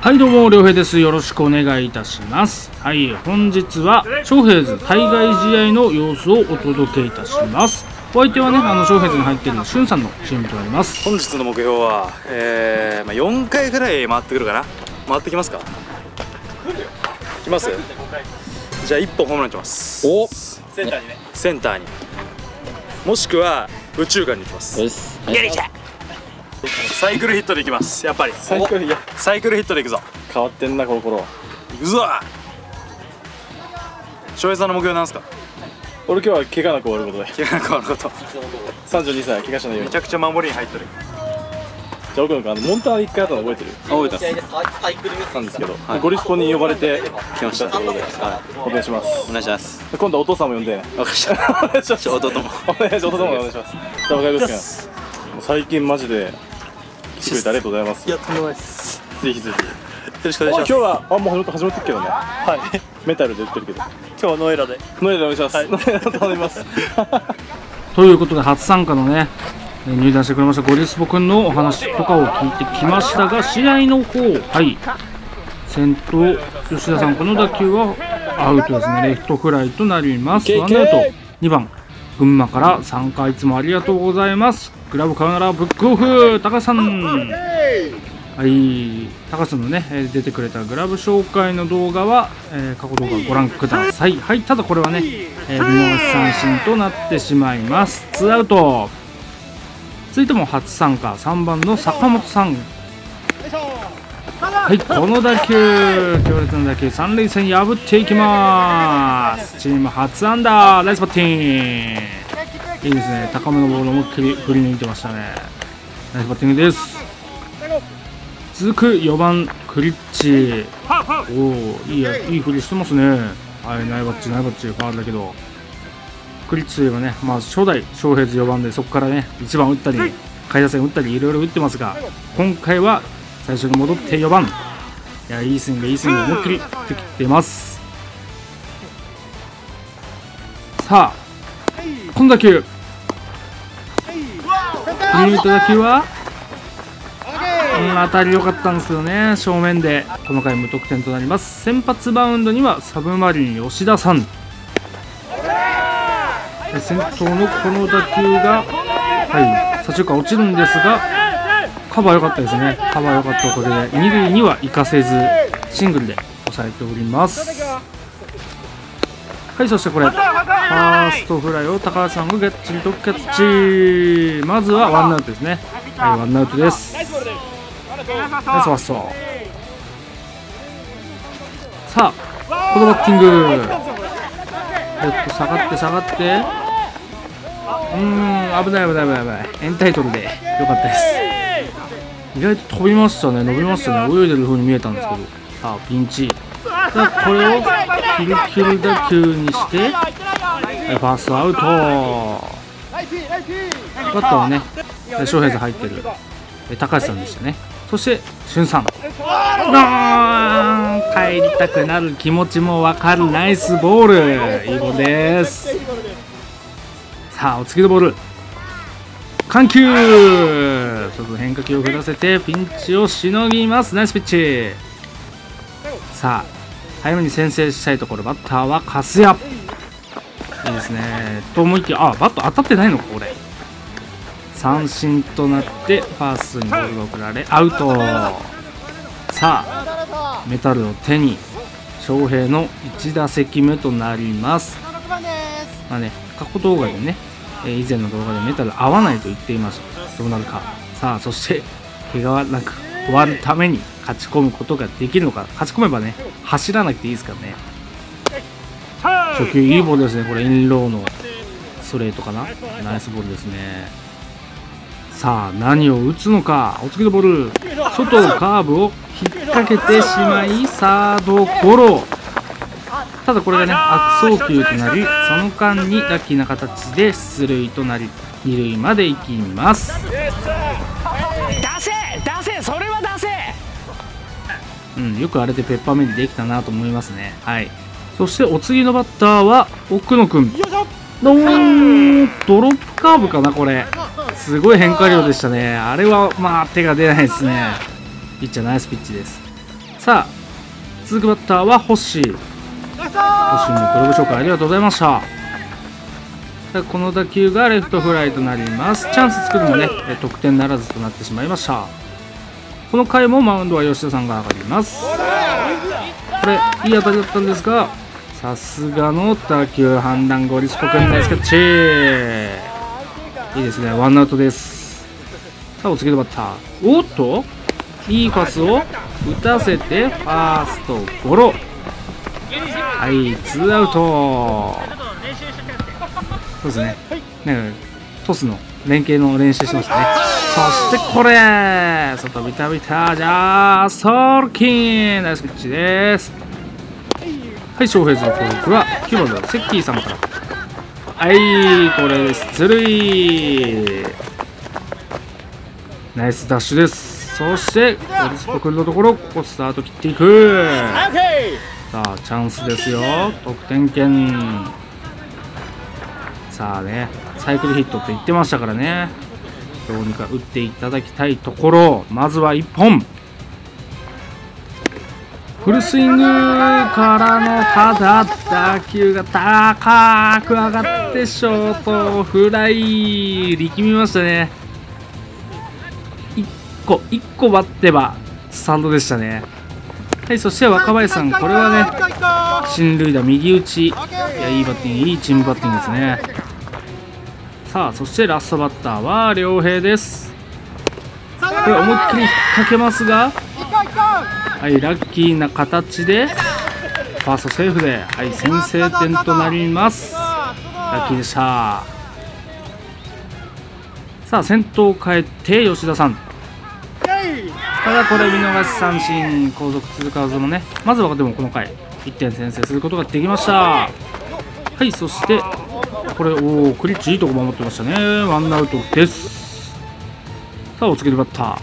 はいどうも、りょうへいです。よろしくお願いいたします。はい、本日はショーヘイズ対外試合の様子をお届けいたします。お相手はね、ショーヘイズに入っているしゅんさんのチームとなります。 本日の目標は、4回ぐらい回ってくるかな。回ってきますか。来ます。じゃあ1本ホームランきます。 お、 センターにね。センターに。もしくは宇宙間に行きます。やりきた。サイクルヒットでいきます。やっぱりサイクルヒットでいくぞ。 変わってんなこの頃。 いくぞ。翔平さんの目標なんですか。 俺今日は怪我なく終わることで。 怪我なく終わること。 32歳怪我しないように。 めちゃくちゃ守りに入ってる。 じゃあ奥野君モンター1回あったの覚えてる？ 覚えてます。 なんですけど、ゴリスポに呼ばれて来ました。 ということで、お願いします。 お願いします。 今度はお父さんも呼んでね。 わかりました。 お願いします。 弟も。 お願いします。弟もお願いします。じゃあ若井君、最近マジで来てくれてありがとうございます。 いや、とんでもないです。 ぜひぜひ。よろしくお願いします。 今日はもう始まってるけどね。はい。メタルで売ってるけど。 今日はノエラで。 ノエラでお願いします。ノエラ頼みます。 ということで初参加のね、入団してくれましたゴリスポ君のお話とかを聞いてきましたが、試合の方、はい、先頭吉田さん、この打球はアウトですね。レフトフライとなります。ワンアウト。2番群馬から参加いつもありがとうございます。グラブ買うならブックオフ高橋さん。はい、高橋さんのね出てくれたグラブ紹介の動画は、過去動画ご覧ください。はい、ただこれはね、見逃し三振となってしまいます。ツーアウト。続いても初参加3番の坂本さん。はい、この打球強烈な打球、三塁線破っていきます。チーム初安打。ナイスバッティング。いいですね、高めのボールを思いっきり振り抜いてましたね。ナイスバッティングです。続く4番クリッチ。おお、いい振りしてますね。はい、ナイバッチファウルだけど、クリッチといえばね、まあ、初代ショーヘイズ4番で、そこからね1番打ったり下位打線打ったりいろいろ打ってますが、今回は最初に戻って4番。いや、いいスイング思いっきり振ってきてます。さあこの打球、振り抜いた打球は当たり良かったんですけどね、正面でこの回無得点となります。先発バウンドにはサブマリン吉田さん。先頭のこの打球が、はい、左中間落ちるんですが、カバー良かったですね。カバー良かったおかげで二塁には行かせずシングルで抑えております。はい、そしてこれファーストフライを高橋さんががっちりとキャッチ。まずはワンアウトですね。はい、ワンアウトです。ナイスファースト。さあこのバッティング、下がって危ない。エンタイトルで良かったです。意外と飛びましたね、伸びましたね。泳いでる風に見えたんですけど、さあピンチ。さあこれをキル打球にして、ファーストアウト。バッターはねショーヘイズ入ってる高橋さんでしたね。そしてしゅんさん。帰りたくなる気持ちも分かるナイスボール。いいボールです。さあお次のボール、緩急、ちょっと変化球を振らせてピンチをしのぎます。ナイスピッチ。さあ早めに先制したいところ、バッターは粕谷。いいですねと思いきや、バット当たってないのか。これ三振となってファーストにボールが送られアウト。さあメタルを手に翔平の1打席目となります。まあね、過去動画でね、以前の動画でメタル合わないと言っていました。どうなるか。さあそして怪我なく終わるために勝ち込むことができるのか。勝ち込めばね走らなくていいですからね。初球いいボールですね。これインローのストレートかな。ナイスボールですね。さあ何を打つのか。お次のボール、外カーブを引っ掛けてしまいサードゴロ。ただこれがね悪送球となり、その間にラッキーな形で出塁となり二塁まで行きます。 出せそれは出せ。 よくあれでペッパーミルできたなと思いますね。はい、そしてお次のバッターは奥野くん。ドロップカーブかな。これすごい変化量でしたね。あれはまあ手が出ないですね。ピッチャーナイスピッチです。 さあ続くバッターは星。星も黒部紹介ありがとうございました。この打球がレフトフライとなります。チャンス作るもね得点ならずとなってしまいました。この回もマウンドは吉田さんが上がります。これいい当たりだったんですが、さすがの打球判断、ゴリスポ君ナイスキャッチ。いいですね、ワンアウトです。さあお次のバッター、おっといいパスを打たせてファーストゴロ。はい、ツーアウト。そうですね、トスの連携の練習しましたね。そしてこれ外ビタビタ、じゃあソルキンナイスピッチです。はい、翔平図の攻撃は9番のセッキーさんから。はい、これで出塁。ナイスダッシュです。そしてゴリスポ君のところ、ここスタート切っていく。さあチャンスですよ、得点圏。さあね、サイクルヒットって言ってましたからね、どうにか打っていただきたいところ。まずは1本フルスイングからの、ただ打球が高く上がってショートフライ、力みましたね。1個待ってばスタンドでしたね。はい、そして若林さん、これはね進塁打右打ち、いやいいバッティング、いいチームバッティングですね。さあそしてラストバッターは良平です。これ思いっきり引っ掛けますが、はい、ラッキーな形でファーストセーフで、はい、先制点となります。ラッキーでした。さあ先頭を変えて吉田さん、ただこれ見逃し三振、後続続かずもね、まずはでもこの回1点先制することができました。はい、そしてこれクリッチいいとこ守ってましたね。ワンアウトです。さあお次のバッタ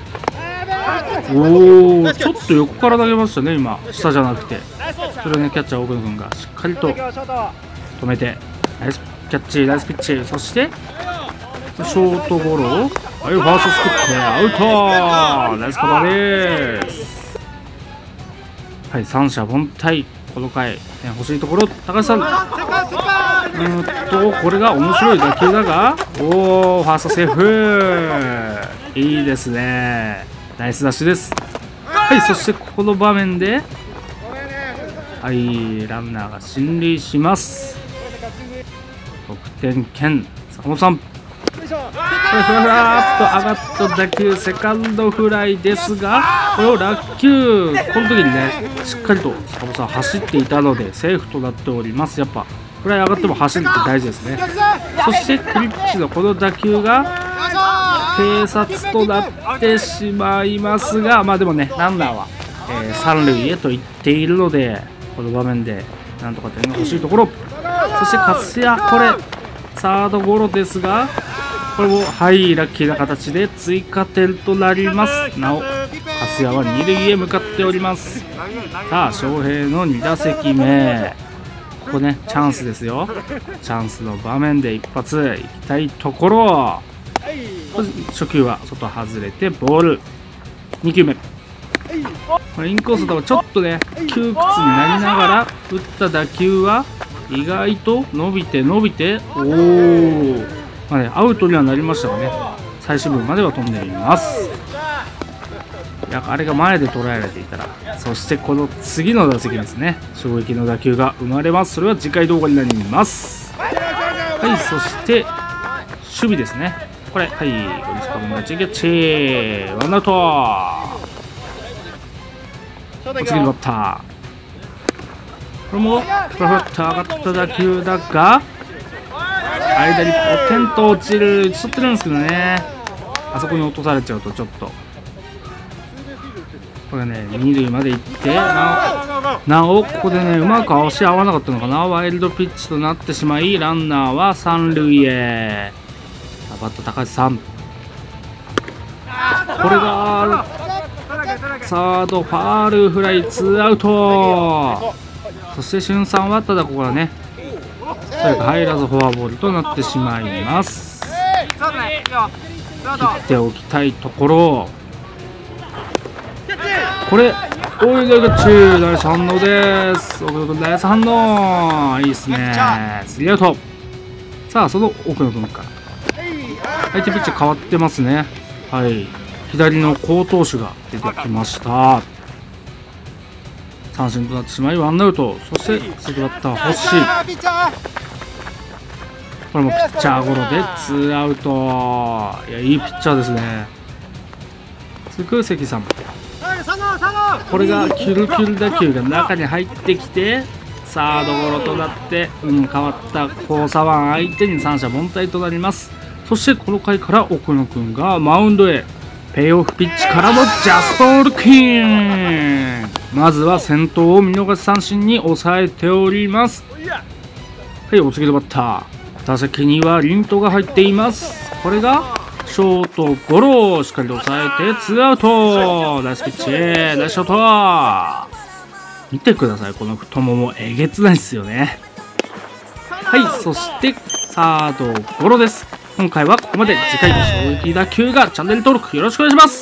ー、ちょっと横から投げましたね、今下じゃなくて。それをねキャッチャー奥野君がしっかりと止めて、ナイスキャッチ、ナイスピッチ。そしてショートゴロ、はい、ファーストスクってアウト、ナイスカバーです。はい、三者凡退、この回点欲しいところ。高橋さん、これが面白い打球だが、ファーストセーフ、いいですね、ナイスダッシュです。はい、そしてこの場面で、はい、ランナーが進塁します。得点圏、坂本さん、これふらふらっと上がった打球、セカンドフライですが、これを落球、この時にねしっかりと坂本さん走っていたのでセーフとなっております。やっぱフライ上がっても走るって大事ですね。そしてクリッチのこの打球が併殺となってしまいますが、まあでもねランナーは、三塁へと行っているので、この場面でなんとか点が欲しいところ。そして勝谷、これサードゴロですが、これもはいラッキーな形で追加点となります。なお勝谷は二塁へ向かっております。さあ翔平の2打席目、ここねチャンスですよ。チャンスの場面で一発いきたいところ。初球は外外れてボール。2球目、これインコースとはちょっとね窮屈になりながら打った打球は意外と伸びてまあね、アウトにはなりましたがね、最終分までは飛んでいます。いや、あれが前で捉えられていたら。そしてこの次の打席ですね、衝撃の打球が生まれます。それは次回動画になります。はい、そして守備ですね。これ、はい、ゴリスポ君がチェキャッチ、ワンアウト。お次のバッター、これもふらふらっと上がった打球だが、間にポテンと落ちる、打ち取ってるんですけどね、あそこに落とされちゃうとちょっと、これね二塁まで行って、なおここでねうまく足合わなかったのかな、ワイルドピッチとなってしまい、ランナーは三塁へ。バッター高橋さん、これがサードファールフライ、ツーアウト。そして俊さんはただここはねそれが入らずフォアボールとなってしまいます。切っておきたいところ。これ大井大勝ち、ナイス反応です。奥野君ナイス反応、いいっすね。スリーアウト。さあその奥野君から相手ピッチャー変わってますね。はい、左の好投手が出てきました。三振となってしまいワンアウト。そして次バッター星、これもピッチャーゴロでツーアウト。いや、いいピッチャーですね。続く関さん、これがキュルキュル打球が中に入ってきてサードゴロとなって、変わった高左腕相手に三者凡退となります。そしてこの回から奥野君がマウンドへ。ペイオフピッチからのジャストオールキン。まずは先頭を見逃し三振に抑えております。はい、お次のバッター、打席にはリントが入っています。これがショートゴロをしっかり抑えてツーアウト。ナイスピッチ、ナイスショート。見てください、この太ももえげつないですよね。はい、そしてサードゴロです。今回はここまで。次回の衝撃打球がチャンネル登録よろしくお願いします。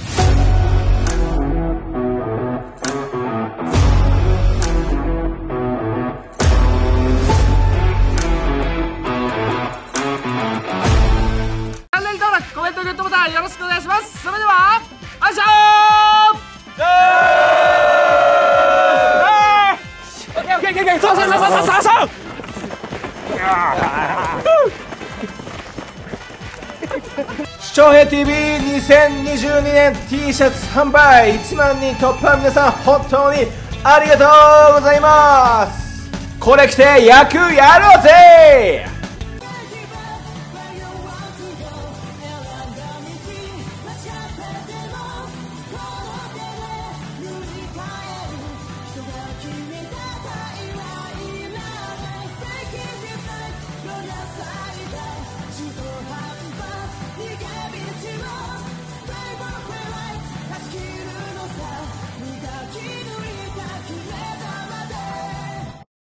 コメント、グッドボタンよろしくお願いします。それでは、あいしょー。そうそうそうそうそうそう。 視聴平 TV2022 年 T シャツ販売1万人突破、皆さん本当にありがとうございます。これ着て野球やろうぜ。